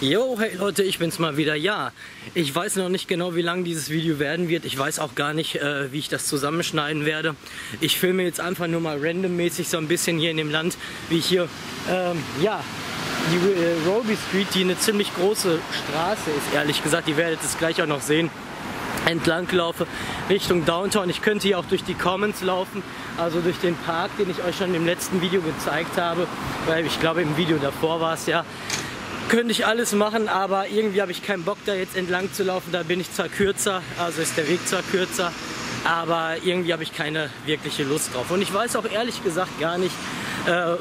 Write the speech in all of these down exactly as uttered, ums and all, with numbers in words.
Yo, hey Leute, ich bin's mal wieder. Ja, ich weiß noch nicht genau, wie lang dieses Video werden wird. Ich weiß auch gar nicht, äh, wie ich das zusammenschneiden werde. Ich filme jetzt einfach nur mal randommäßig so ein bisschen hier in dem Land, wie ich hier, ähm, ja, die äh, Robey Street, die eine ziemlich große Straße ist, ehrlich gesagt. Ihr werdet es gleich auch noch sehen. Entlang laufe Richtung Downtown. Ich könnte hier auch durch die Commons laufen, also durch den Park, den ich euch schon im letzten Video gezeigt habe, weil ich glaube im Video davor war es ja. Könnte ich alles machen, aber irgendwie habe ich keinen Bock da jetzt entlang zu laufen. Da bin ich zwar kürzer, also ist der Weg zwar kürzer, aber irgendwie habe ich keine wirkliche Lust drauf. Und ich weiß auch ehrlich gesagt gar nicht, äh,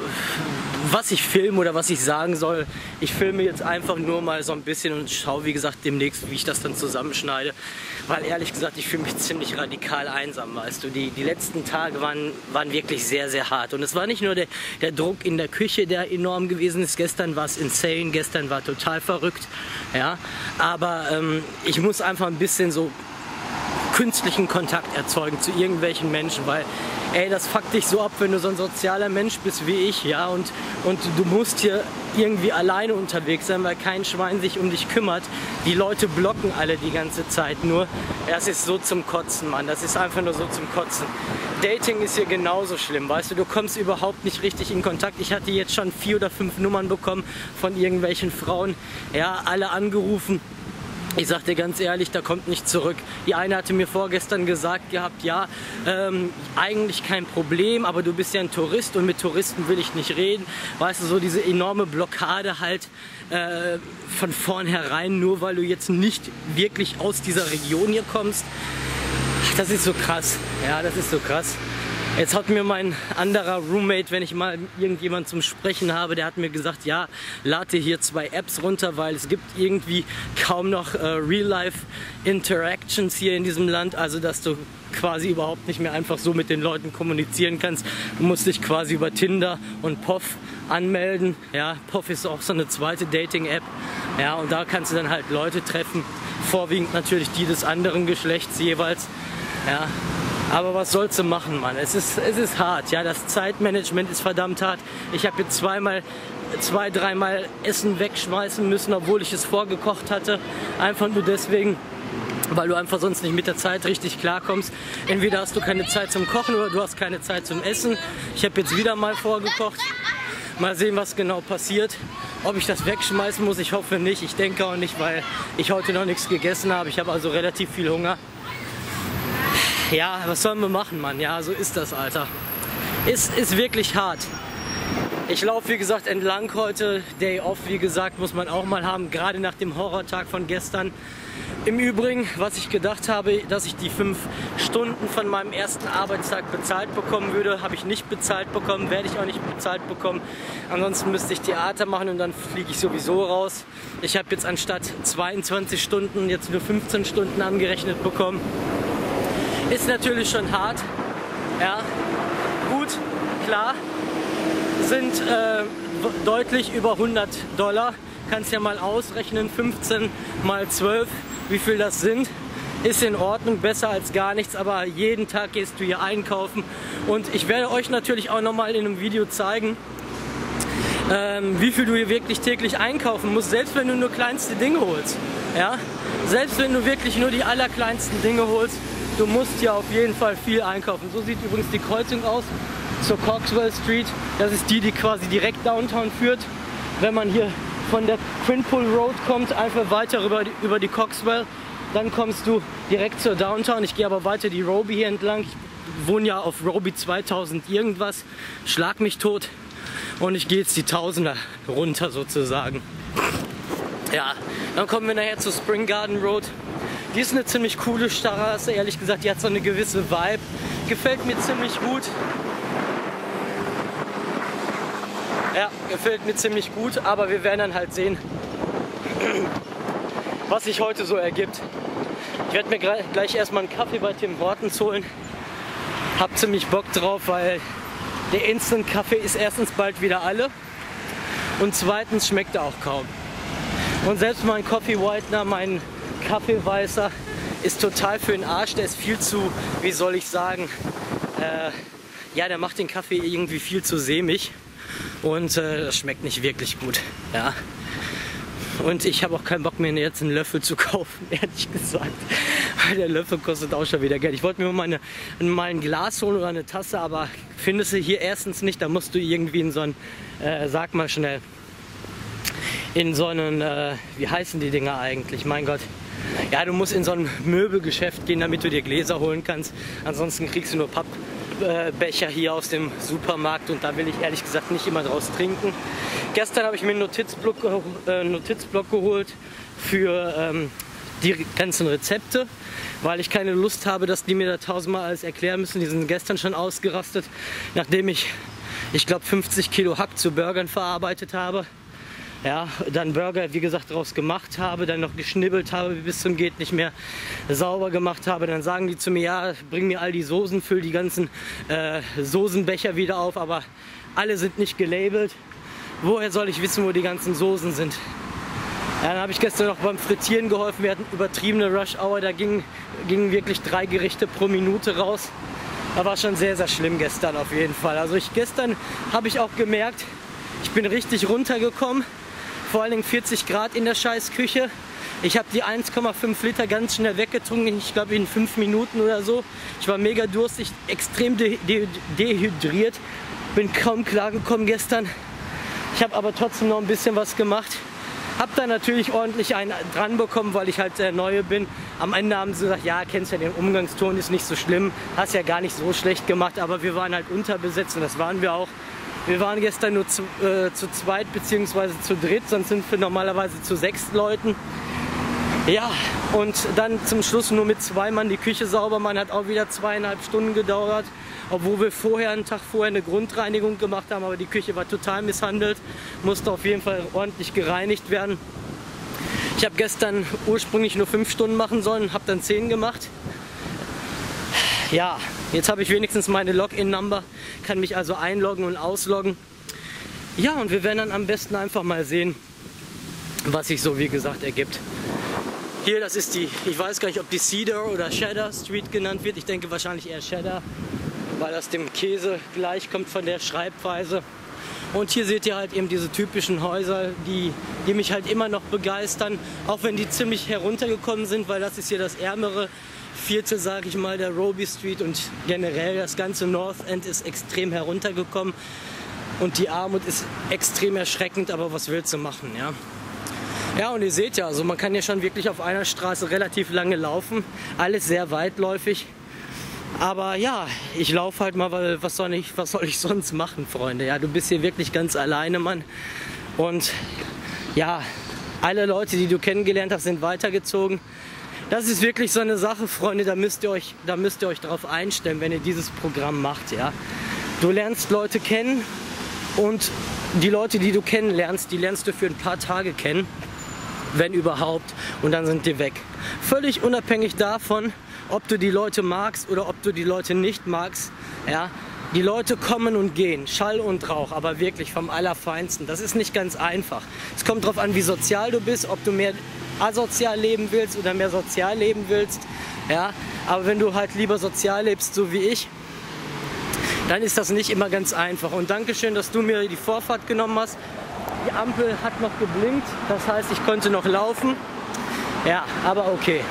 was ich filme oder was ich sagen soll. Ich filme jetzt einfach nur mal so ein bisschen und schaue, wie gesagt, demnächst, wie ich das dann zusammenschneide. Weil ehrlich gesagt, ich fühle mich ziemlich radikal einsam, weißt du. Die, die letzten Tage waren, waren wirklich sehr, sehr hart. Und es war nicht nur der, der Druck in der Küche, der enorm gewesen ist. Gestern war es insane, gestern war total verrückt. Ja? Aber ähm, ich muss einfach ein bisschen so künstlichen Kontakt erzeugen zu irgendwelchen Menschen, weil ey, das fuckt dich so ab, wenn du so ein sozialer Mensch bist wie ich, ja, und, und du musst hier irgendwie alleine unterwegs sein, weil kein Schwein sich um dich kümmert. Die Leute blocken alle die ganze Zeit nur. Das ist so zum Kotzen, Mann, das ist einfach nur so zum Kotzen. Dating ist hier genauso schlimm, weißt du, du kommst überhaupt nicht richtig in Kontakt. Ich hatte jetzt schon vier oder fünf Nummern bekommen von irgendwelchen Frauen, ja, alle angerufen. Ich sag dir ganz ehrlich, da kommt nicht zurück. Die eine hatte mir vorgestern gesagt gehabt, ja, ähm, eigentlich kein Problem, aber du bist ja ein Tourist und mit Touristen will ich nicht reden. Weißt du, so diese enorme Blockade halt äh, von vornherein, nur weil du jetzt nicht wirklich aus dieser Region hier kommst. Das ist so krass, ja, das ist so krass. Jetzt hat mir mein anderer Roommate, wenn ich mal irgendjemand zum Sprechen habe, der hat mir gesagt, ja, lade dir hier zwei Apps runter, weil es gibt irgendwie kaum noch äh, Real-Life-Interactions hier in diesem Land, also dass du quasi überhaupt nicht mehr einfach so mit den Leuten kommunizieren kannst. Du musst dich quasi über Tinder und Poff anmelden. Ja, Poff ist auch so eine zweite Dating-App. Ja, und da kannst du dann halt Leute treffen, vorwiegend natürlich die des anderen Geschlechts jeweils. Ja. Aber was sollst du machen, Mann? Es ist, es ist hart, ja, das Zeitmanagement ist verdammt hart. Ich habe jetzt zweimal, zwei, dreimal Essen wegschmeißen müssen, obwohl ich es vorgekocht hatte. Einfach nur deswegen, weil du einfach sonst nicht mit der Zeit richtig klarkommst. Entweder hast du keine Zeit zum Kochen oder du hast keine Zeit zum Essen. Ich habe jetzt wieder mal vorgekocht. Mal sehen, was genau passiert. Ob ich das wegschmeißen muss, ich hoffe nicht. Ich denke auch nicht, weil ich heute noch nichts gegessen habe. Ich habe also relativ viel Hunger. Ja, was sollen wir machen, Mann? Ja, so ist das, Alter. Ist, ist wirklich hart. Ich laufe, wie gesagt, entlang heute. Day off, wie gesagt, muss man auch mal haben, gerade nach dem Horrortag von gestern. Im Übrigen, was ich gedacht habe, dass ich die fünf Stunden von meinem ersten Arbeitstag bezahlt bekommen würde, habe ich nicht bezahlt bekommen, werde ich auch nicht bezahlt bekommen. Ansonsten müsste ich Theater machen und dann fliege ich sowieso raus. Ich habe jetzt anstatt zweiundzwanzig Stunden jetzt nur fünfzehn Stunden angerechnet bekommen. Ist natürlich schon hart, ja, gut, klar, sind äh, deutlich über hundert Dollar, kannst ja mal ausrechnen, fünfzehn mal zwölf, wie viel das sind, ist in Ordnung, besser als gar nichts, aber jeden Tag gehst du hier einkaufen und ich werde euch natürlich auch nochmal in einem Video zeigen, ähm, wie viel du hier wirklich täglich einkaufen musst, selbst wenn du nur kleinste Dinge holst, ja, selbst wenn du wirklich nur die allerkleinsten Dinge holst. Du musst hier auf jeden Fall viel einkaufen. So sieht übrigens die Kreuzung aus zur Coxwell Street. Das ist die, die quasi direkt Downtown führt. Wenn man hier von der Quinpool Road kommt, einfach weiter über die, über die Coxwell, dann kommst du direkt zur Downtown. Ich gehe aber weiter die Robey hier entlang. Ich wohne ja auf Robey zweitausend irgendwas. Schlag mich tot. Und ich gehe jetzt die Tausender runter sozusagen. Ja, dann kommen wir nachher zur Spring Garden Road. Die ist eine ziemlich coole Straße, ehrlich gesagt, die hat so eine gewisse Vibe. Gefällt mir ziemlich gut. Ja, gefällt mir ziemlich gut, aber wir werden dann halt sehen, was sich heute so ergibt. Ich werde mir gleich erstmal einen Kaffee bei Tim Hortons holen. Hab ziemlich Bock drauf, weil der Instant-Kaffee ist erstens bald wieder alle und zweitens schmeckt er auch kaum. Und selbst mein Coffee Whitener, mein Kaffeeweißer, ist total für den Arsch. Der ist viel zu, wie soll ich sagen, äh, ja, der macht den Kaffee irgendwie viel zu sämig und äh, das schmeckt nicht wirklich gut. Ja. Und ich habe auch keinen Bock mehr jetzt einen Löffel zu kaufen, ehrlich gesagt. Weil der Löffel kostet auch schon wieder Geld. Ich wollte mir mal, eine, mal ein Glas holen oder eine Tasse, aber findest du hier erstens nicht. Da musst du irgendwie in so einen, äh, sag mal schnell, in so einen, äh, wie heißen die Dinger eigentlich? Mein Gott. Ja, du musst in so ein Möbelgeschäft gehen, damit du dir Gläser holen kannst. Ansonsten kriegst du nur Pappbecher hier aus dem Supermarkt und da will ich ehrlich gesagt nicht immer draus trinken. Gestern habe ich mir einen Notizblock, äh, Notizblock geholt für ähm, die ganzen Rezepte, weil ich keine Lust habe, dass die mir da tausendmal alles erklären müssen. Die sind gestern schon ausgerastet, nachdem ich, ich glaube, fünfzig Kilo Hack zu Burgern verarbeitet habe. Ja, dann Burger, wie gesagt, draus gemacht habe, dann noch geschnibbelt habe, bis zum geht nicht mehr, sauber gemacht habe. Dann sagen die zu mir, ja, bring mir all die Soßen, füll die ganzen äh, Soßenbecher wieder auf, aber alle sind nicht gelabelt. Woher soll ich wissen, wo die ganzen Soßen sind? Ja, dann habe ich gestern noch beim Frittieren geholfen. Wir hatten übertriebene Rush Hour, da gingen, gingen wirklich drei Gerichte pro Minute raus. Das war schon sehr, sehr schlimm gestern auf jeden Fall. Also ich, gestern habe ich auch gemerkt, ich bin richtig runtergekommen. Vor allen Dingen vierzig Grad in der Scheißküche. Ich habe die eins Komma fünf Liter ganz schnell weggetrunken, ich glaube in fünf Minuten oder so. Ich war mega durstig, extrem de de dehydriert, bin kaum klargekommen gestern. Ich habe aber trotzdem noch ein bisschen was gemacht. Hab dann natürlich ordentlich einen dran bekommen, weil ich halt der Neue bin. Am Ende haben sie gesagt, ja, kennst ja den Umgangston, ist nicht so schlimm, hast ja gar nicht so schlecht gemacht, aber wir waren halt unterbesetzt und das waren wir auch. Wir waren gestern nur zu, äh, zu zweit bzw. zu dritt, sonst sind wir normalerweise zu sechs Leuten. Ja, und dann zum Schluss nur mit zwei Mann die Küche sauber machen, hat auch wieder zweieinhalb Stunden gedauert. Obwohl wir vorher, einen Tag vorher eine Grundreinigung gemacht haben, aber die Küche war total misshandelt, musste auf jeden Fall ordentlich gereinigt werden. Ich habe gestern ursprünglich nur fünf Stunden machen sollen, habe dann zehn gemacht. Ja, jetzt habe ich wenigstens meine Login-Number, kann mich also einloggen und ausloggen. Ja, und wir werden dann am besten einfach mal sehen, was sich so wie gesagt ergibt. Hier, das ist die, ich weiß gar nicht, ob die Cedar oder Cheddar Street genannt wird. Ich denke wahrscheinlich eher Cheddar, weil das dem Käse gleichkommt von der Schreibweise. Und hier seht ihr halt eben diese typischen Häuser, die, die mich halt immer noch begeistern, auch wenn die ziemlich heruntergekommen sind, weil das ist hier das ärmere Viertel, sage ich mal, der Robie Street und generell das ganze North End ist extrem heruntergekommen und die Armut ist extrem erschreckend, aber was willst du machen, ja? Ja, und ihr seht ja, also man kann ja schon wirklich auf einer Straße relativ lange laufen, alles sehr weitläufig. Aber ja, ich laufe halt mal, weil was soll ich, was soll ich sonst machen, Freunde? Ja, du bist hier wirklich ganz alleine, Mann. Und ja, alle Leute, die du kennengelernt hast, sind weitergezogen. Das ist wirklich so eine Sache, Freunde, da müsst ihr euch, da müsst ihr euch drauf einstellen, wenn ihr dieses Programm macht, ja. Du lernst Leute kennen und die Leute, die du kennenlernst, die lernst du für ein paar Tage kennen, wenn überhaupt, und dann sind die weg. Völlig unabhängig davon, ob du die Leute magst oder ob du die Leute nicht magst, ja. Die Leute kommen und gehen, Schall und Rauch, aber wirklich vom Allerfeinsten. Das ist nicht ganz einfach. Es kommt darauf an, wie sozial du bist, ob du mehr asozial leben willst oder mehr sozial leben willst. Ja? Aber wenn du halt lieber sozial lebst, so wie ich, dann ist das nicht immer ganz einfach. Und Dankeschön, dass du mir die Vorfahrt genommen hast. Die Ampel hat noch geblinkt, das heißt, ich konnte noch laufen. Ja, aber okay.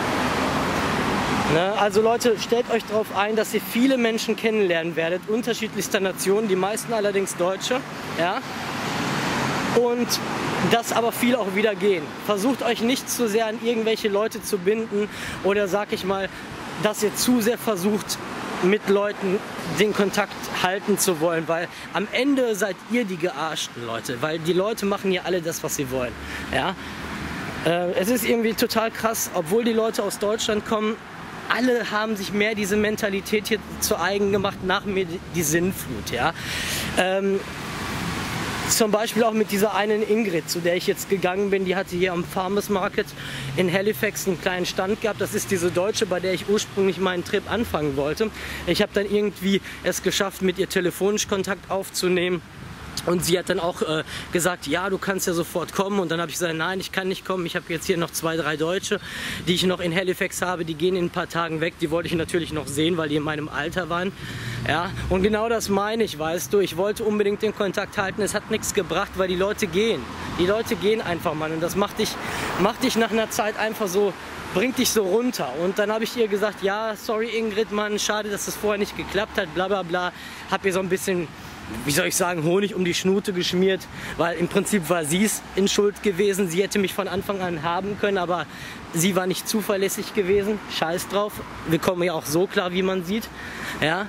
Ne, also Leute, stellt euch darauf ein, dass ihr viele Menschen kennenlernen werdet, unterschiedlichster Nationen, die meisten allerdings Deutsche, ja, und dass aber viele auch wieder gehen. Versucht euch nicht zu sehr an irgendwelche Leute zu binden oder sag ich mal, dass ihr zu sehr versucht, mit Leuten den Kontakt halten zu wollen, weil am Ende seid ihr die Gearschten, Leute, weil die Leute machen ja alle das, was sie wollen, ja. Äh, es ist irgendwie total krass, obwohl die Leute aus Deutschland kommen, alle haben sich mehr diese Mentalität hier zu eigen gemacht, nach mir die Sinnflut, ja. Ähm, zum Beispiel auch mit dieser einen Ingrid, zu der ich jetzt gegangen bin, die hatte hier am Farmers Market in Halifax einen kleinen Stand gehabt. Das ist diese Deutsche, bei der ich ursprünglich meinen Trip anfangen wollte. Ich habe dann irgendwie es geschafft, mit ihr telefonisch Kontakt aufzunehmen. Und sie hat dann auch äh, gesagt, ja, du kannst ja sofort kommen. Und dann habe ich gesagt, nein, ich kann nicht kommen. Ich habe jetzt hier noch zwei, drei Deutsche, die ich noch in Halifax habe. Die gehen in ein paar Tagen weg. Die wollte ich natürlich noch sehen, weil die in meinem Alter waren. Ja, und genau das meine ich, weißt du. Ich wollte unbedingt den Kontakt halten. Es hat nichts gebracht, weil die Leute gehen. Die Leute gehen einfach, Mann. Und das macht dich, macht dich nach einer Zeit einfach so, bringt dich so runter. Und dann habe ich ihr gesagt, ja, sorry Ingrid, Mann, schade, dass das vorher nicht geklappt hat, bla bla bla. Hab ihr so ein bisschen, wie soll ich sagen, Honig um die Schnute geschmiert, weil im Prinzip war sie es in Schuld gewesen. Sie hätte mich von Anfang an haben können, aber sie war nicht zuverlässig gewesen. Scheiß drauf. Wir kommen ja auch so klar, wie man sieht. Ja.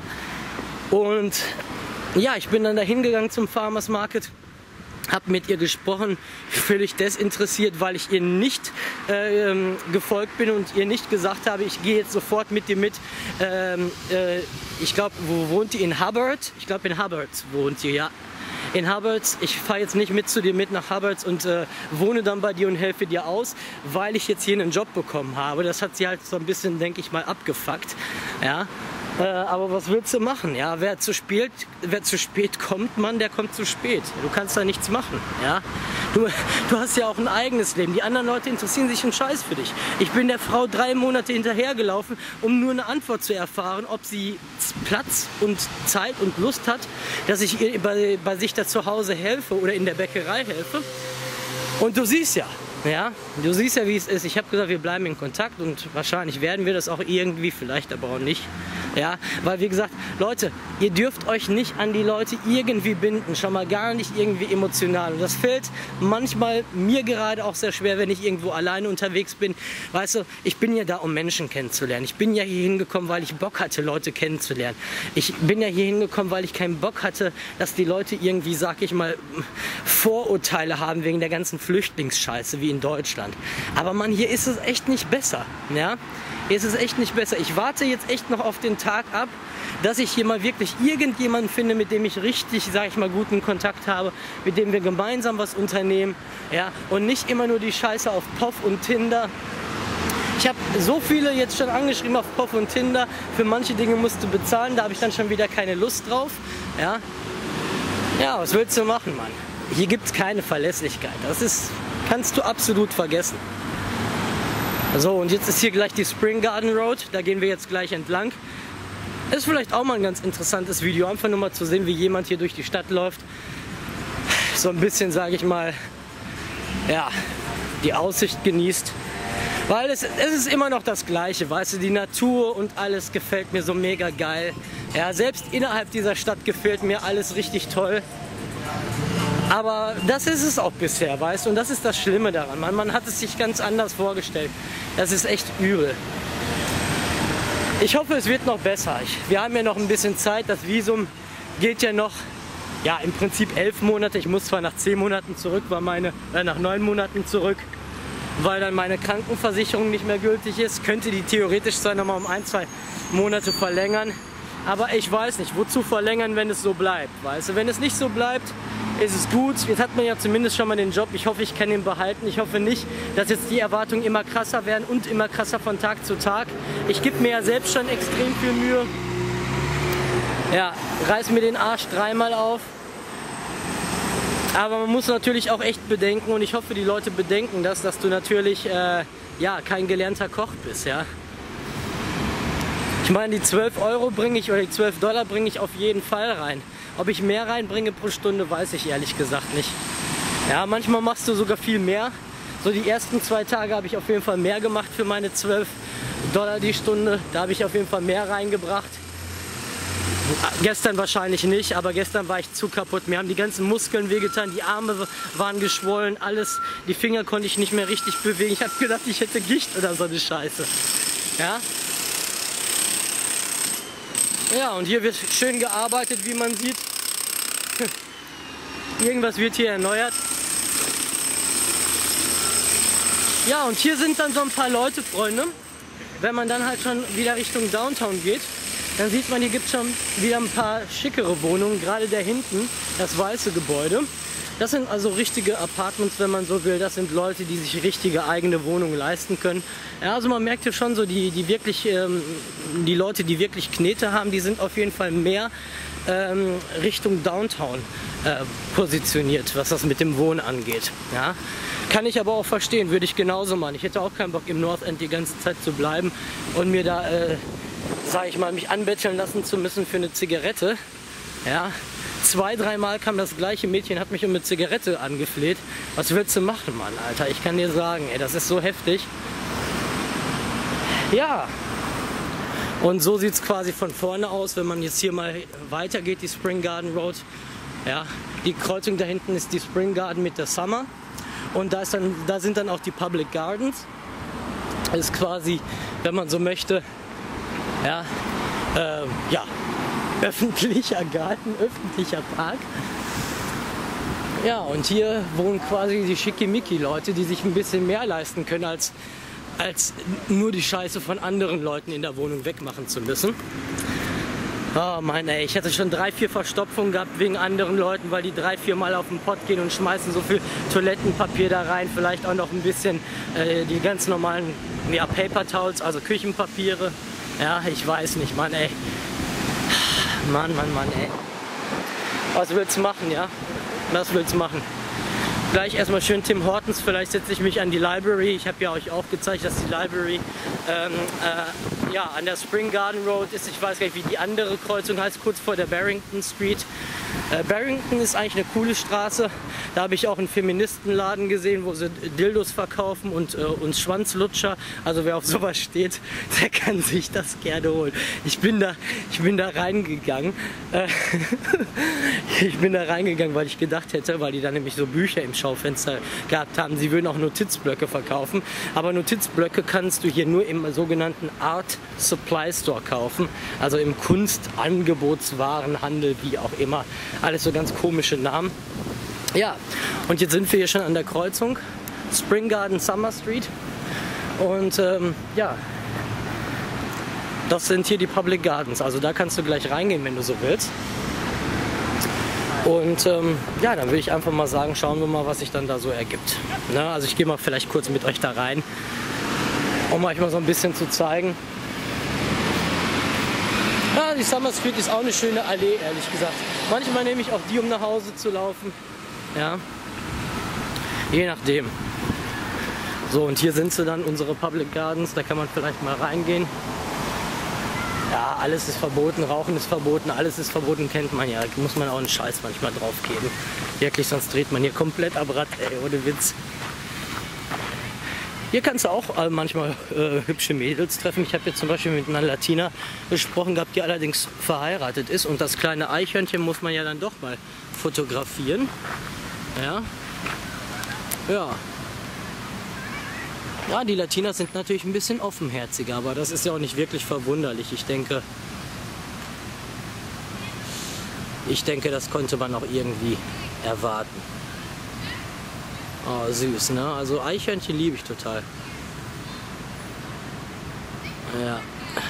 Und ja, ich bin dann dahin gegangen zum Farmers Market, habe mit ihr gesprochen, völlig desinteressiert, weil ich ihr nicht äh, gefolgt bin und ihr nicht gesagt habe, ich gehe jetzt sofort mit dir mit. Ähm, äh, ich glaube, wo wohnt ihr? In Hubbard? Ich glaube, in Hubbard wohnt ihr, ja. In Hubbard. Ich fahre jetzt nicht mit zu dir mit nach Hubbard und äh, wohne dann bei dir und helfe dir aus, weil ich jetzt hier einen Job bekommen habe. Das hat sie halt so ein bisschen, denke ich mal, abgefuckt. Ja. Äh, aber was willst du machen? Ja, wer zu spät, wer zu spät kommt, Mann, der kommt zu spät. Du kannst da nichts machen. Ja? Du, du hast ja auch ein eigenes Leben. Die anderen Leute interessieren sich einen Scheiß für dich. Ich bin der Frau drei Monate hinterhergelaufen, um nur eine Antwort zu erfahren, ob sie Platz und Zeit und Lust hat, dass ich ihr bei, bei sich da zu Hause helfe oder in der Bäckerei helfe. Und du siehst ja, ja, du siehst ja, wie es ist. Ich habe gesagt, wir bleiben in Kontakt und wahrscheinlich werden wir das auch irgendwie, vielleicht aber auch nicht. Ja, weil wie gesagt, Leute, ihr dürft euch nicht an die Leute irgendwie binden, schon mal gar nicht irgendwie emotional. Und das fällt manchmal mir gerade auch sehr schwer, wenn ich irgendwo alleine unterwegs bin. Weißt du, ich bin ja da, um Menschen kennenzulernen. Ich bin ja hier hingekommen, weil ich Bock hatte, Leute kennenzulernen. Ich bin ja hier hingekommen, weil ich keinen Bock hatte, dass die Leute irgendwie, sag ich mal, Vorurteile haben wegen der ganzen Flüchtlingsscheiße wie in Deutschland. Aber Mann, hier ist es echt nicht besser, ja? Hier ist es echt nicht besser. Ich warte jetzt echt noch auf den Tag ab, dass ich hier mal wirklich irgendjemanden finde, mit dem ich richtig, sag ich mal, guten Kontakt habe, mit dem wir gemeinsam was unternehmen, ja? Und nicht immer nur die Scheiße auf Poff und Tinder. Ich habe so viele jetzt schon angeschrieben auf Poff und Tinder. Für manche Dinge musst du bezahlen, da habe ich dann schon wieder keine Lust drauf, ja? Ja, was willst du machen, Mann? Hier gibt es keine Verlässlichkeit. Das ist, kannst du absolut vergessen. So, und jetzt ist hier gleich die Spring Garden Road. Da gehen wir jetzt gleich entlang. Ist vielleicht auch mal ein ganz interessantes Video, einfach nur mal zu sehen, wie jemand hier durch die Stadt läuft. So ein bisschen, sage ich mal, ja, die Aussicht genießt. Weil es, es ist immer noch das Gleiche, weißt du, die Natur und alles gefällt mir so mega geil. Ja, selbst innerhalb dieser Stadt gefällt mir alles richtig toll. Aber das ist es auch bisher, weißt du, und das ist das Schlimme daran. Man, man hat es sich ganz anders vorgestellt. Das ist echt übel. Ich hoffe, es wird noch besser. Ich, wir haben ja noch ein bisschen Zeit. Das Visum geht ja noch, ja, im Prinzip elf Monate. Ich muss zwar nach zehn Monaten zurück, weil meine, äh, nach neun Monaten zurück, weil dann meine Krankenversicherung nicht mehr gültig ist. Könnte die theoretisch zwar noch mal um ein, zwei Monate verlängern. Aber ich weiß nicht, wozu verlängern, wenn es so bleibt, weißt du? Wenn es nicht so bleibt, ist es gut. Jetzt hat man ja zumindest schon mal den Job. Ich hoffe, ich kann ihn behalten. Ich hoffe nicht, dass jetzt die Erwartungen immer krasser werden und immer krasser von Tag zu Tag. Ich gebe mir ja selbst schon extrem viel Mühe. Ja, reiß mir den Arsch dreimal auf. Aber man muss natürlich auch echt bedenken, und ich hoffe, die Leute bedenken das, dass du natürlich äh, ja, kein gelernter Koch bist, ja. Ich meine, die zwölf Euro bringe ich, oder die zwölf Dollar bringe ich auf jeden Fall rein. Ob ich mehr reinbringe pro Stunde, weiß ich ehrlich gesagt nicht. Ja, manchmal machst du sogar viel mehr. So die ersten zwei Tage habe ich auf jeden Fall mehr gemacht für meine zwölf Dollar die Stunde. Da habe ich auf jeden Fall mehr reingebracht. Gestern wahrscheinlich nicht, aber gestern war ich zu kaputt. Mir haben die ganzen Muskeln wehgetan, die Arme waren geschwollen, alles. Die Finger konnte ich nicht mehr richtig bewegen. Ich habe gedacht, ich hätte Gicht oder so eine Scheiße. Ja? Ja, und hier wird schön gearbeitet, wie man sieht. Irgendwas wird hier erneuert. Ja, und hier sind dann so ein paar Leute, Freunde. Wenn man dann halt schon wieder Richtung Downtown geht, dann sieht man, hier gibt es schon wieder ein paar schickere Wohnungen. Gerade da hinten, das weiße Gebäude. Das sind also richtige Apartments, wenn man so will. Das sind Leute, die sich richtige eigene Wohnungen leisten können. Ja, also man merkt ja schon so, die, die wirklich, ähm, die Leute, die wirklich Knete haben, die sind auf jeden Fall mehr ähm, Richtung Downtown äh, positioniert, was das mit dem Wohnen angeht. Ja. Kann ich aber auch verstehen, würde ich genauso machen. Ich hätte auch keinen Bock, im North End die ganze Zeit zu bleiben und mir da, äh, sag ich mal, mich anbetteln lassen zu müssen für eine Zigarette. Ja. Zwei, dreimal kam das gleiche Mädchen, hat mich um eine Zigarette angefleht. Was willst du machen, Mann, Alter? Ich kann dir sagen, ey, das ist so heftig. Ja. Und so sieht es quasi von vorne aus, wenn man jetzt hier mal weitergeht, die Spring Garden Road. Ja, die Kreuzung da hinten ist die Spring Garden mit der Summer. Und da, ist dann, da sind dann auch die Public Gardens. Das ist quasi, wenn man so möchte, ja, äh, ja, öffentlicher Garten, öffentlicher Park. Ja, und hier wohnen quasi die Schickimicki-Leute, die sich ein bisschen mehr leisten können, als, als nur die Scheiße von anderen Leuten in der Wohnung wegmachen zu müssen. Oh Mann, ey, ich hatte schon drei, vier Verstopfungen gehabt wegen anderen Leuten, weil die drei, vier Mal auf den Pott gehen und schmeißen so viel Toilettenpapier da rein, vielleicht auch noch ein bisschen äh, die ganz normalen, ja, Paper Towels, also Küchenpapiere. Ja, ich weiß nicht, Mann, ey. Mann, Mann, Mann, ey. Was willst du machen, ja? Was willst du machen? Gleich erstmal schön Tim Hortons, vielleicht setze ich mich an die Library. Ich habe ja euch auch gezeigt, dass die Library ähm, äh, ja, an der Spring Garden Road ist. Ich weiß gar nicht, wie die andere Kreuzung heißt, kurz vor der Barrington Street. Äh, Barrington ist eigentlich eine coole Straße. Da habe ich auch einen Feministenladen gesehen, wo sie Dildos verkaufen und, äh, und Schwanzlutscher. Also wer auf sowas steht, der kann sich das gerne holen. Ich bin da, ich bin da reingegangen. Äh, ich bin da reingegangen, weil ich gedacht hätte, weil die da nämlich so Bücher im Schaufenster gehabt haben, sie würden auch Notizblöcke verkaufen. Aber Notizblöcke kannst du hier nur im sogenannten Art Supply Store kaufen. Also im Kunstangebotswarenhandel, wie auch immer. Alles so ganz komische Namen. Ja, und jetzt sind wir hier schon an der Kreuzung. Spring Garden, Summer Street. Und ähm, ja, das sind hier die Public Gardens. Also da kannst du gleich reingehen, wenn du so willst. Und ähm, ja, dann würde ich einfach mal sagen, schauen wir mal, was sich dann da so ergibt. Ne? Also ich gehe mal vielleicht kurz mit euch da rein, um euch mal so ein bisschen zu zeigen. Ja, die Summer Street ist auch eine schöne Allee, ehrlich gesagt. Manchmal nehme ich auch die, um nach Hause zu laufen. Ja, je nachdem. So, und hier sind sie dann, unsere Public Gardens, da kann man vielleicht mal reingehen. Ja, alles ist verboten, Rauchen ist verboten, alles ist verboten, kennt man ja. Da muss man auch einen Scheiß manchmal drauf geben. Wirklich, sonst dreht man hier komplett ab Rad, ey, ohne Witz. Hier kannst du auch äh, manchmal äh, hübsche Mädels treffen. Ich habe jetzt zum Beispiel mit einer Latina gesprochen gehabt, die allerdings verheiratet ist. Und das kleine Eichhörnchen muss man ja dann doch mal fotografieren. Ja. Ja. Ja, die Latinas sind natürlich ein bisschen offenherziger, aber das ist ja auch nicht wirklich verwunderlich. Ich denke, ich denke, das konnte man auch irgendwie erwarten. Oh, süß, ne? Also Eichhörnchen liebe ich total. Ja.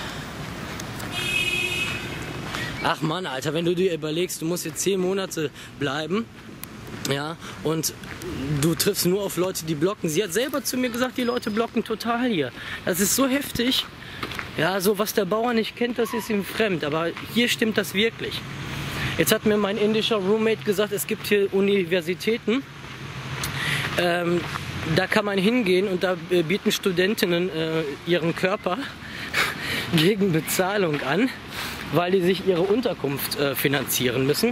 Ach Mann, Alter, wenn du dir überlegst, du musst jetzt zehn Monate bleiben. Ja, und du triffst nur auf Leute, die blocken. Sie hat selber zu mir gesagt, die Leute blocken total hier. Das ist so heftig. Ja, so was der Bauer nicht kennt, das ist ihm fremd. Aber hier stimmt das wirklich. Jetzt hat mir mein indischer Roommate gesagt, es gibt hier Universitäten. Ähm, da kann man hingehen und da äh, bieten Studentinnen äh, ihren Körper gegen Bezahlung an, weil die sich ihre Unterkunft äh, finanzieren müssen.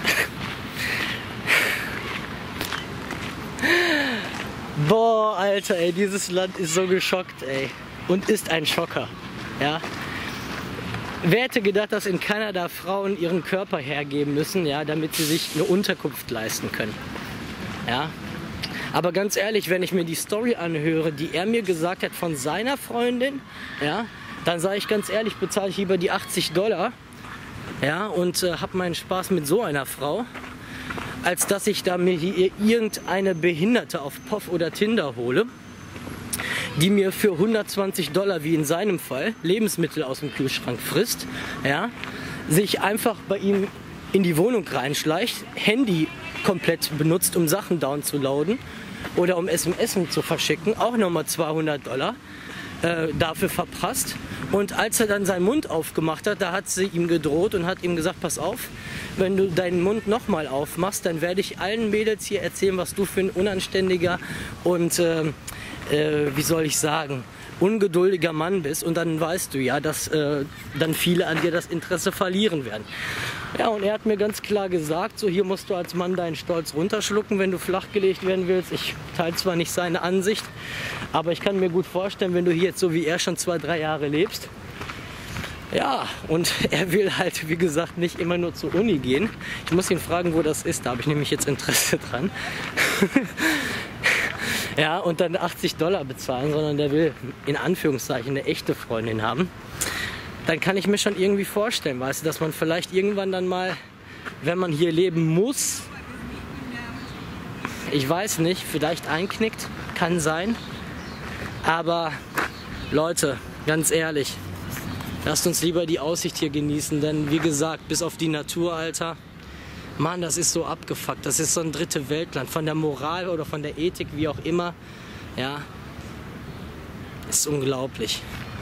Boah, Alter, ey, dieses Land ist so geschockt, ey. Und ist ein Schocker, ja. Wer hätte gedacht, dass in Kanada Frauen ihren Körper hergeben müssen, ja, damit sie sich eine Unterkunft leisten können, ja. Aber ganz ehrlich, wenn ich mir die Story anhöre, die er mir gesagt hat von seiner Freundin, ja, dann sage ich ganz ehrlich, bezahle ich lieber die achtzig Dollar, ja, und äh, habe meinen Spaß mit so einer Frau, als dass ich da mir hier irgendeine Behinderte auf Poff oder Tinder hole, die mir für hundertzwanzig Dollar, wie in seinem Fall, Lebensmittel aus dem Kühlschrank frisst, ja, sich einfach bei ihm in die Wohnung reinschleicht, Handy komplett benutzt, um Sachen downzuladen oder um S M S zu verschicken, auch nochmal zweihundert Dollar äh, dafür verprasst. Und als er dann seinen Mund aufgemacht hat, da hat sie ihm gedroht und hat ihm gesagt, pass auf, wenn du deinen Mund nochmal aufmachst, dann werde ich allen Mädels hier erzählen, was du für ein unanständiger und, äh, äh, wie soll ich sagen, ungeduldiger Mann bist. Und dann weißt du ja, dass äh, dann viele an dir das Interesse verlieren werden. Ja, und er hat mir ganz klar gesagt, so hier musst du als Mann deinen Stolz runterschlucken, wenn du flachgelegt werden willst. Ich teile zwar nicht seine Ansicht, aber ich kann mir gut vorstellen, wenn du hier jetzt so wie er schon zwei, drei Jahre lebst. Ja, und er will halt, wie gesagt, nicht immer nur zur Uni gehen. Ich muss ihn fragen, wo das ist, da habe ich nämlich jetzt Interesse dran. Ja, und dann achtzig Dollar bezahlen, sondern der will in Anführungszeichen eine echte Freundin haben. Dann kann ich mir schon irgendwie vorstellen, weißt du, dass man vielleicht irgendwann dann mal, wenn man hier leben muss, ich weiß nicht, vielleicht einknickt, kann sein. Aber Leute, ganz ehrlich, lasst uns lieber die Aussicht hier genießen, denn wie gesagt, bis auf die Natur, Alter, Mann, das ist so abgefuckt. Das ist so ein dritte Weltland. Von der Moral oder von der Ethik, wie auch immer, ja, ist unglaublich.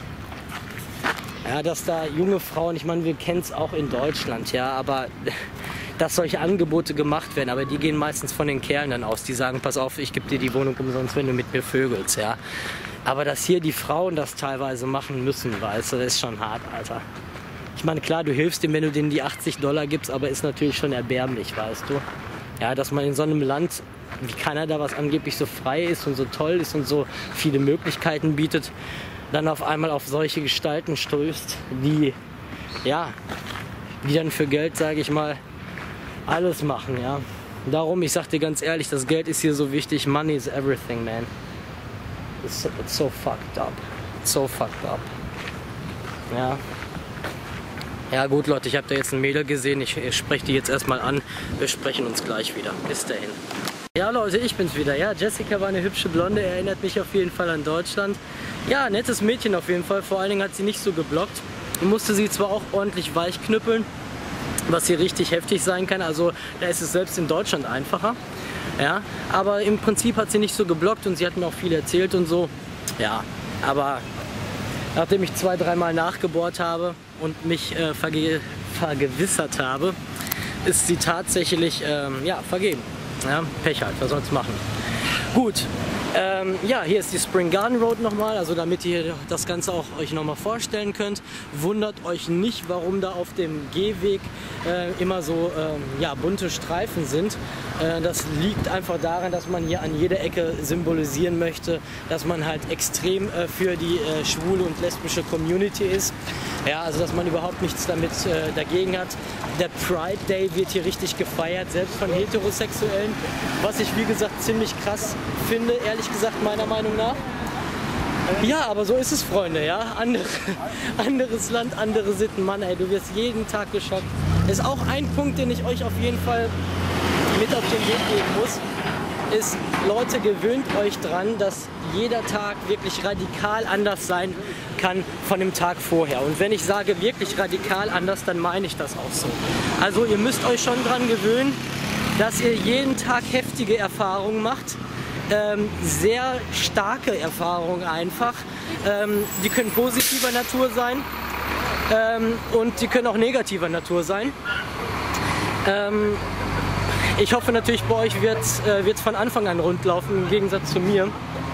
Ja, dass da junge Frauen, ich meine, wir kennen es auch in Deutschland, ja, aber dass solche Angebote gemacht werden, aber die gehen meistens von den Kerlen dann aus. Die sagen, pass auf, ich gebe dir die Wohnung umsonst, wenn du mit mir vögelst, ja. Aber dass hier die Frauen das teilweise machen müssen, weißt du, das ist schon hart, Alter. Ich meine, klar, du hilfst ihm, wenn du denen die achtzig Dollar gibst, aber ist natürlich schon erbärmlich, weißt du. Ja, dass man in so einem Land wie Kanada, was angeblich so frei ist und so toll ist und so viele Möglichkeiten bietet, dann auf einmal auf solche Gestalten stößt, die, ja, die dann für Geld, sage ich mal, alles machen, ja. Darum, ich sag dir ganz ehrlich, das Geld ist hier so wichtig. Money is everything, man. It's, it's so fucked up. It's so fucked up. Ja. Ja gut, Leute, ich habe da jetzt ein Mädel gesehen. Ich, ich spreche die jetzt erstmal an. Wir sprechen uns gleich wieder. Bis dahin. Ja, Leute, ich bin's wieder. Ja, Jessica war eine hübsche Blonde. Erinnert mich auf jeden Fall an Deutschland. Ja, nettes Mädchen auf jeden Fall. Vor allen Dingen hat sie nicht so geblockt. Musste sie zwar auch ordentlich weich knüppeln, was hier richtig heftig sein kann. Also da ist es selbst in Deutschland einfacher. Ja, aber im Prinzip hat sie nicht so geblockt und sie hat mir auch viel erzählt und so. Ja, aber nachdem ich zwei, dreimal nachgebohrt habe und mich äh, verge vergewissert habe, ist sie tatsächlich ähm, ja, vergeben. Ja, Pech halt, was soll's machen. Gut, ähm, ja, hier ist die Spring Garden Road nochmal, also damit ihr das Ganze auch euch nochmal vorstellen könnt. Wundert euch nicht, warum da auf dem Gehweg äh, immer so ähm, ja, bunte Streifen sind. Äh, das liegt einfach daran, dass man hier an jeder Ecke symbolisieren möchte, dass man halt extrem äh, für die äh, schwule und lesbische Community ist. Ja, also dass man überhaupt nichts damit äh, dagegen hat. Der Pride Day wird hier richtig gefeiert, selbst von Heterosexuellen, was ich wie gesagt ziemlich krass finde, ehrlich gesagt, meiner Meinung nach. Ja, aber so ist es, Freunde, ja. Andere, anderes Land, andere Sitten. Mann, ey, du wirst jeden Tag geschockt. Ist auch ein Punkt, den ich euch auf jeden Fall mit auf den Weg geben muss, ist, Leute, gewöhnt euch dran, dass jeder Tag wirklich radikal anders sein kann von dem Tag vorher. Und wenn ich sage wirklich radikal anders, dann meine ich das auch so. Also ihr müsst euch schon dran gewöhnen, dass ihr jeden Tag heftige Erfahrungen macht. Ähm, sehr starke Erfahrungen einfach. Ähm, die können positiver Natur sein ähm, und die können auch negativer Natur sein. Ähm, ich hoffe natürlich, bei euch wird es äh, von Anfang an rund laufen, im Gegensatz zu mir.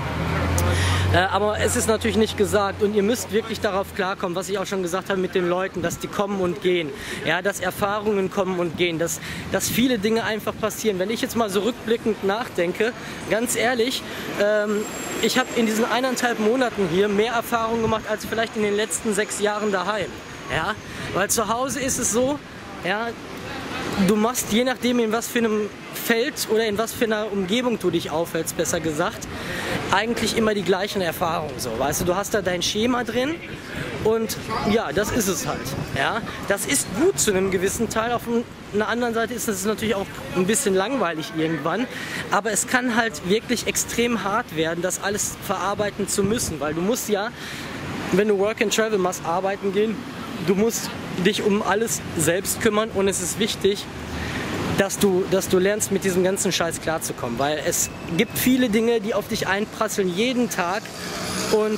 Äh, aber es ist natürlich nicht gesagt und ihr müsst wirklich darauf klarkommen, was ich auch schon gesagt habe mit den Leuten, dass die kommen und gehen, ja, dass Erfahrungen kommen und gehen, dass, dass viele Dinge einfach passieren. Wenn ich jetzt mal so rückblickend nachdenke, ganz ehrlich, ähm, ich habe in diesen eineinhalb Monaten hier mehr Erfahrungen gemacht als vielleicht in den letzten sechs Jahren daheim, ja, weil zu Hause ist es so, ja, du machst je nachdem, in was für einem Feld oder in was für einer Umgebung du dich aufhältst, besser gesagt, eigentlich immer die gleichen Erfahrungen. So, weißt du, du hast da dein Schema drin und ja, das ist es halt. Ja, das ist gut zu einem gewissen Teil. Auf einer anderen Seite ist es natürlich auch ein bisschen langweilig irgendwann, aber es kann halt wirklich extrem hart werden, das alles verarbeiten zu müssen, weil du musst ja, wenn du Work and Travel machst, arbeiten gehen, du musst dich um alles selbst kümmern und es ist wichtig, dass du, dass du lernst, mit diesem ganzen Scheiß klarzukommen. Weil es gibt viele Dinge, die auf dich einprasseln, jeden Tag. Und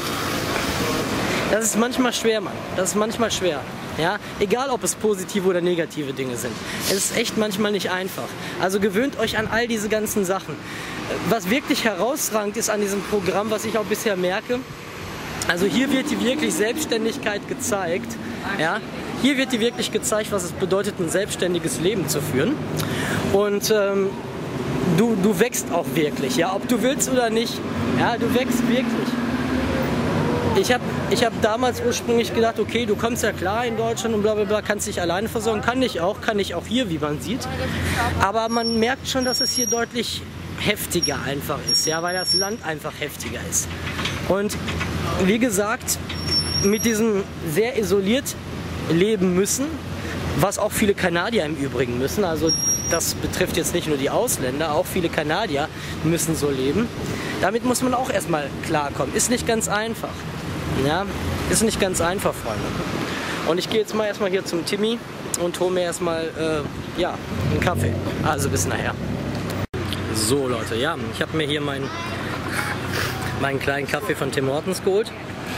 das ist manchmal schwer, Mann. Das ist manchmal schwer. Ja? Egal, ob es positive oder negative Dinge sind. Es ist echt manchmal nicht einfach. Also gewöhnt euch an all diese ganzen Sachen. Was wirklich herausragend ist an diesem Programm, was ich auch bisher merke, also hier wird die wirklich Selbstständigkeit gezeigt. Ja? Hier wird dir wirklich gezeigt, was es bedeutet, ein selbstständiges Leben zu führen. Und ähm, du, du wächst auch wirklich, ja? Ob du willst oder nicht. Ja, du wächst wirklich. Ich habe ich hab damals ursprünglich gedacht, okay, du kommst ja klar in Deutschland und bla bla bla, kannst dich alleine versorgen. Kann ich auch, kann ich auch hier, wie man sieht. Aber man merkt schon, dass es hier deutlich heftiger einfach ist, ja, weil das Land einfach heftiger ist. Und wie gesagt, mit diesem sehr isoliert leben müssen, was auch viele Kanadier im Übrigen müssen, also das betrifft jetzt nicht nur die Ausländer, auch viele Kanadier müssen so leben. Damit muss man auch erstmal klarkommen. Ist nicht ganz einfach. Ja, ist nicht ganz einfach, Freunde. Und ich gehe jetzt mal erstmal hier zum Timmy und hole mir erstmal äh, ja, einen Kaffee. Also bis nachher. So Leute, ja, ich habe mir hier meinen meinen kleinen Kaffee von Tim Hortons geholt.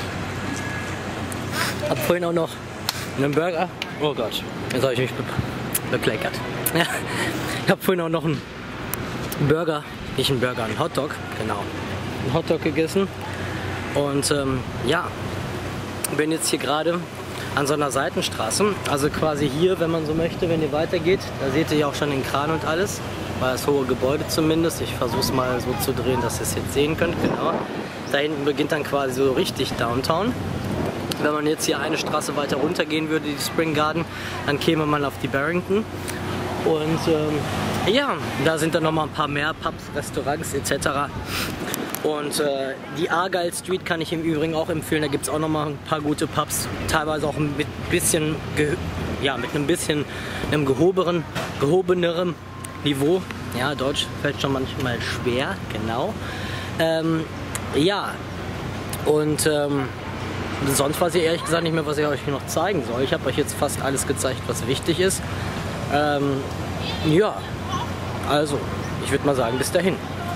Hab vorhin auch noch einen Burger. Oh Gott, jetzt habe ich mich be bekleckert. Ja, ich habe vorhin auch noch einen Burger, nicht einen Burger, einen Hotdog, genau, einen Hotdog gegessen. Und ähm, ja, bin jetzt hier gerade an so einer Seitenstraße, also quasi hier, wenn man so möchte, wenn ihr weitergeht, da seht ihr ja auch schon den Kran und alles, war das hohe Gebäude zumindest. Ich versuche es mal so zu drehen, dass ihr es jetzt sehen könnt, genau. Da hinten beginnt dann quasi so richtig Downtown. Wenn man jetzt hier eine Straße weiter runter gehen würde, die Spring Garden, dann käme man auf die Barrington. Und ähm, ja, da sind dann nochmal ein paar mehr Pubs, Restaurants et cetera. Und äh, die Argyle Street kann ich im Übrigen auch empfehlen. Da gibt es auch noch mal ein paar gute Pubs, teilweise auch mit bisschen, ja, mit einem bisschen einem gehobenen, gehobenerem Niveau. Ja, Deutsch fällt schon manchmal schwer, genau. Ähm, ja, und ähm, sonst weiß ich ehrlich gesagt nicht mehr, was ich euch noch zeigen soll. Ich habe euch jetzt fast alles gezeigt, was wichtig ist. Ähm, ja, also, ich würde mal sagen, bis dahin.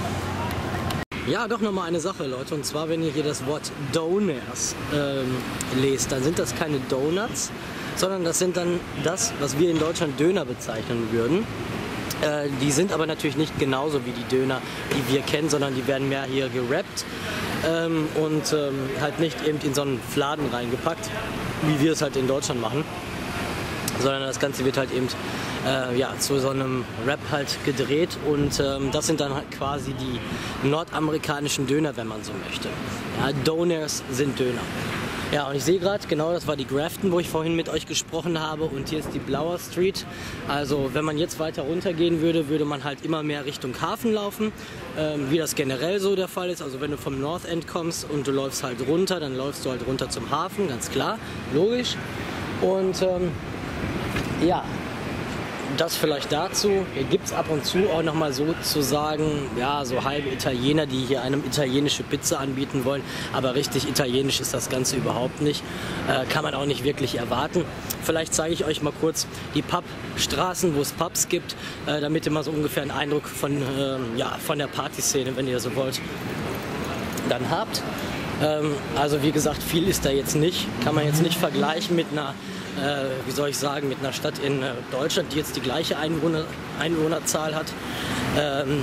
Ja, doch nochmal eine Sache, Leute, und zwar, wenn ihr hier das Wort Doners ähm, lest, dann sind das keine Donuts, sondern das sind dann das, was wir in Deutschland Döner bezeichnen würden. Äh, die sind aber natürlich nicht genauso wie die Döner, die wir kennen, sondern die werden mehr hier gerappt ähm, und ähm, halt nicht eben in so einen Fladen reingepackt, wie wir es halt in Deutschland machen, sondern das Ganze wird halt eben äh, ja, zu so einem Rap halt gedreht und ähm, das sind dann halt quasi die nordamerikanischen Döner, wenn man so möchte. Ja, Doners sind Döner. Ja, und ich sehe gerade, genau, das war die Grafton, wo ich vorhin mit euch gesprochen habe, und hier ist die Blower Street. Also wenn man jetzt weiter runter gehen würde, würde man halt immer mehr Richtung Hafen laufen, ähm, wie das generell so der Fall ist. Also wenn du vom North End kommst und du läufst halt runter, dann läufst du halt runter zum Hafen, ganz klar, logisch. Und ähm, ja, das vielleicht dazu. Hier gibt es ab und zu auch noch mal sozusagen, ja, so halbe Italiener, die hier einem italienische Pizza anbieten wollen. Aber richtig italienisch ist das Ganze überhaupt nicht. Äh, kann man auch nicht wirklich erwarten. Vielleicht zeige ich euch mal kurz die Pubstraßen, wo es Pubs gibt, äh, damit ihr mal so ungefähr einen Eindruck von, äh, ja, von der Partyszene, wenn ihr so wollt, dann habt. Ähm, also wie gesagt, viel ist da jetzt nicht. Kann man jetzt nicht vergleichen mit einer Äh, wie soll ich sagen, mit einer Stadt in äh, Deutschland, die jetzt die gleiche Einwohner, Einwohnerzahl hat. Ähm,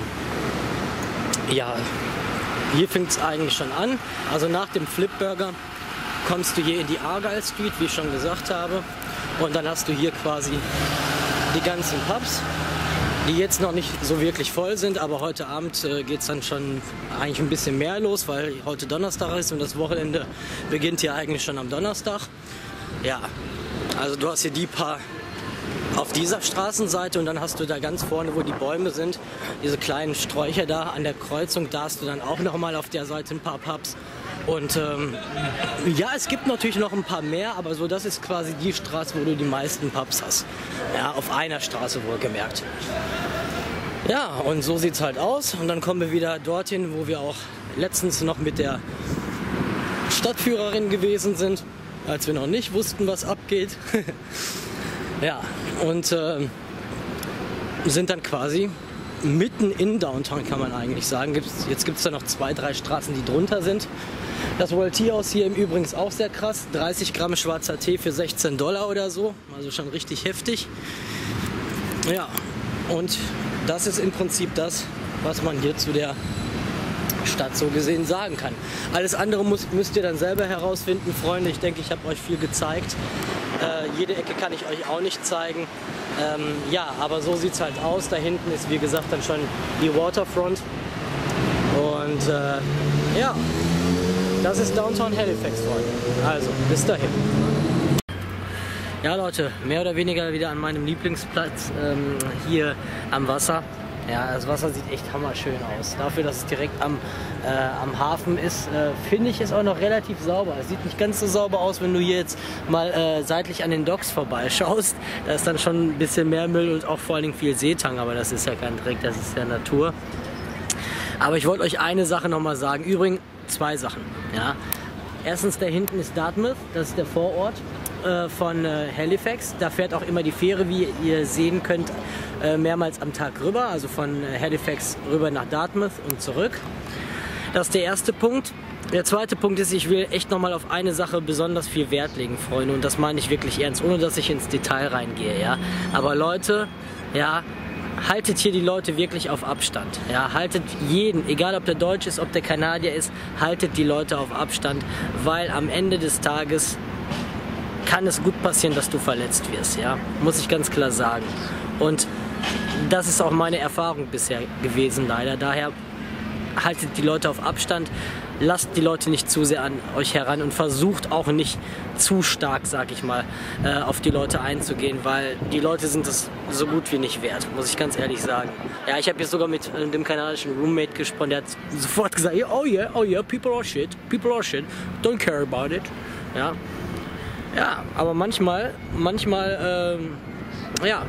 ja, hier fängt es eigentlich schon an. Also nach dem Flipburger kommst du hier in die Argyle Street, wie ich schon gesagt habe. Und dann hast du hier quasi die ganzen Pubs, die jetzt noch nicht so wirklich voll sind. Aber heute Abend äh, geht es dann schon eigentlich ein bisschen mehr los, weil heute Donnerstag ist und das Wochenende beginnt hier eigentlich schon am Donnerstag. Ja. Also du hast hier die paar auf dieser Straßenseite und dann hast du da ganz vorne, wo die Bäume sind, diese kleinen Sträucher da an der Kreuzung, da hast du dann auch nochmal auf der Seite ein paar Pubs. Und ähm, ja, es gibt natürlich noch ein paar mehr, aber so das ist quasi die Straße, wo du die meisten Pubs hast. Ja, auf einer Straße wohlgemerkt. Ja, und so sieht es halt aus und dann kommen wir wieder dorthin, wo wir auch letztens noch mit der Stadtführerin gewesen sind, als wir noch nicht wussten, was abgeht. Ja, und äh, sind dann quasi mitten in Downtown, kann man eigentlich sagen. Gibt's, jetzt gibt es da noch zwei, drei Straßen, die drunter sind. Das World Tea House hier im Übrigen ist auch sehr krass. dreißig Gramm schwarzer Tee für sechzehn Dollar oder so. Also schon richtig heftig. Ja, und das ist im Prinzip das, was man hier zu der Stadt so gesehen sagen kann. Alles andere muss, müsst ihr dann selber herausfinden, Freunde. Ich denke, ich habe euch viel gezeigt. Äh, jede Ecke kann ich euch auch nicht zeigen. Ähm, ja, aber so sieht es halt aus. Da hinten ist, wie gesagt, dann schon die Waterfront. Und äh, ja, das ist Downtown Halifax, Freunde. Also, bis dahin. Ja, Leute, mehr oder weniger wieder an meinem Lieblingsplatz ähm, hier am Wasser. Ja, das Wasser sieht echt hammerschön aus. Dafür, dass es direkt am, äh, am Hafen ist, äh, finde ich es auch noch relativ sauber. Es sieht nicht ganz so sauber aus, wenn du hier jetzt mal äh, seitlich an den Docks vorbeischaust. Da ist dann schon ein bisschen mehr Müll und auch vor allen Dingen viel Seetang, aber das ist ja kein Dreck, das ist ja Natur. Aber ich wollte euch eine Sache nochmal sagen. Übrigens zwei Sachen. Ja. Erstens, da hinten ist Dartmouth, das ist der Vorort äh, von äh, Halifax. Da fährt auch immer die Fähre, wie ihr sehen könnt, äh, mehrmals am Tag rüber. Also von äh, Halifax rüber nach Dartmouth und zurück. Das ist der erste Punkt. Der zweite Punkt ist, ich will echt nochmal auf eine Sache besonders viel Wert legen, Freunde. Und das meine ich wirklich ernst, ohne dass ich ins Detail reingehe. Ja. Aber Leute, ja, haltet hier die Leute wirklich auf Abstand. Ja, haltet jeden, egal ob der Deutsch ist, ob der Kanadier ist, haltet die Leute auf Abstand, weil am Ende des Tages kann es gut passieren, dass du verletzt wirst. Ja, muss ich ganz klar sagen. Und das ist auch meine Erfahrung bisher gewesen, leider. Daher haltet die Leute auf Abstand. Lasst die Leute nicht zu sehr an euch heran und versucht auch nicht zu stark, sag ich mal, äh, auf die Leute einzugehen, weil die Leute sind es so gut wie nicht wert, muss ich ganz ehrlich sagen. Ja, ich habe jetzt sogar mit äh, dem kanadischen Roommate gesprochen, der hat sofort gesagt, oh yeah, oh yeah, people are shit, people are shit, don't care about it. Ja, ja, aber manchmal, manchmal, ähm, ja,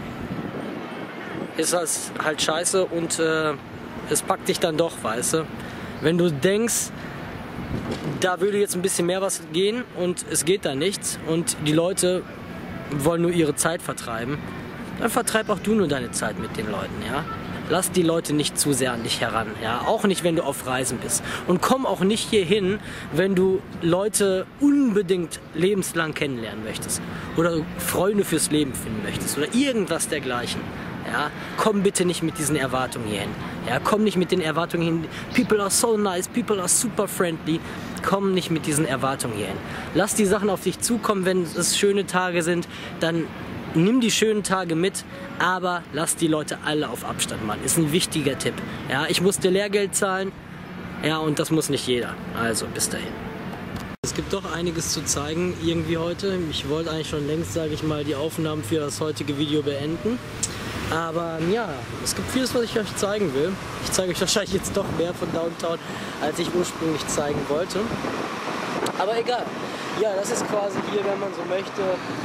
ist das halt scheiße und äh, es packt dich dann doch, weißt du. Wenn du denkst, da würde jetzt ein bisschen mehr was gehen und es geht da nichts und die Leute wollen nur ihre Zeit vertreiben, dann vertreib auch du nur deine Zeit mit den Leuten, ja. Lass die Leute nicht zu sehr an dich heran, ja. Auch nicht, wenn du auf Reisen bist. Und komm auch nicht hier hin, wenn du Leute unbedingt lebenslang kennenlernen möchtest oder Freunde fürs Leben finden möchtest oder irgendwas dergleichen. Ja, komm bitte nicht mit diesen Erwartungen hier hin. Ja, komm nicht mit den Erwartungen hin. People are so nice, people are super friendly. Komm nicht mit diesen Erwartungen hier hin. Lass die Sachen auf dich zukommen, wenn es schöne Tage sind, dann nimm die schönen Tage mit, aber lass die Leute alle auf Abstand machen. Ist ein wichtiger Tipp. Ja, ich musste Lehrgeld zahlen, ja, und das muss nicht jeder. Also, bis dahin. Es gibt doch einiges zu zeigen irgendwie heute. Ich wollte eigentlich schon längst, sage ich mal, die Aufnahmen für das heutige Video beenden. Aber ja, es gibt vieles, was ich euch zeigen will. Ich zeige euch wahrscheinlich jetzt doch mehr von Downtown, als ich ursprünglich zeigen wollte. Aber egal. Ja, das ist quasi hier, wenn man so möchte.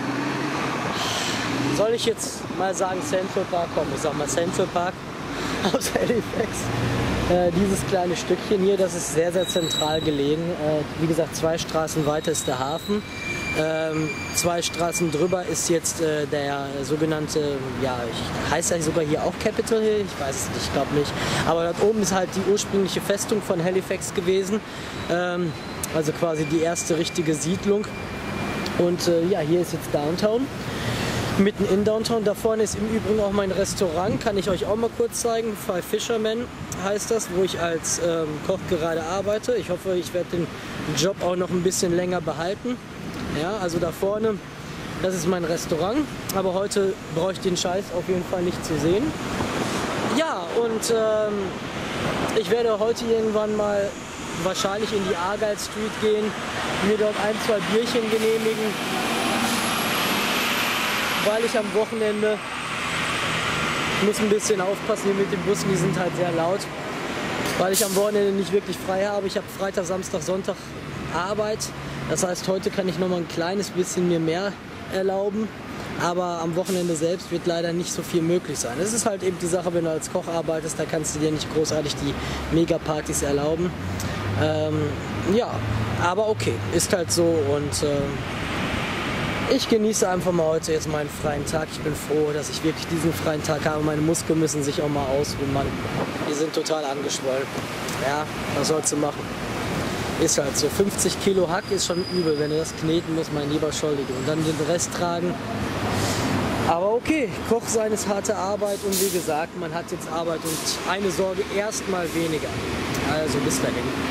Soll ich jetzt mal sagen Central Park? Komm, ich sag mal Central Park aus Halifax. Äh, dieses kleine Stückchen hier, das ist sehr, sehr zentral gelegen. Äh, wie gesagt, zwei Straßen weiter ist der Hafen. Ähm, zwei Straßen drüber ist jetzt äh, der sogenannte, ja, ich, heißt ja sogar hier auch Capitol Hill, ich weiß es nicht, ich glaube nicht. Aber dort oben ist halt die ursprüngliche Festung von Halifax gewesen, ähm, also quasi die erste richtige Siedlung. Und äh, ja, hier ist jetzt Downtown, mitten in Downtown. Da vorne ist im Übrigen auch mein Restaurant, kann ich euch auch mal kurz zeigen. Five Fishermen heißt das, wo ich als ähm, Koch gerade arbeite. Ich hoffe, ich werde den Job auch noch ein bisschen länger behalten. Ja, also da vorne, das ist mein Restaurant, aber heute brauche ich den Scheiß auf jeden Fall nicht zu sehen. Ja, und ähm, ich werde heute irgendwann mal wahrscheinlich in die Argyle Street gehen, mir dort ein, zwei Bierchen genehmigen, weil ich am Wochenende muss ein bisschen aufpassen hier mit den Bussen, die sind halt sehr laut, weil ich am Wochenende nicht wirklich frei habe. Ich habe Freitag, Samstag, Sonntag Arbeit. Das heißt, heute kann ich noch mal ein kleines bisschen mir mehr erlauben, aber am Wochenende selbst wird leider nicht so viel möglich sein. Es ist halt eben die Sache, wenn du als Koch arbeitest, da kannst du dir nicht großartig die Megapartys erlauben. Ähm, ja, aber okay, ist halt so und äh, Ich genieße einfach mal heute jetzt meinen freien Tag. Ich bin froh, dass ich wirklich diesen freien Tag habe. Meine Muskeln müssen sich auch mal ausruhen, Mann. Die sind total angeschwollen. Ja, was sollst du machen? Ist halt so. fünfzig Kilo Hack ist schon übel, wenn du das kneten musst, mein lieber Scholli. Und dann den Rest tragen. Aber okay, Koch sein ist harte Arbeit und wie gesagt, man hat jetzt Arbeit und eine Sorge erstmal weniger. Also bis dahin.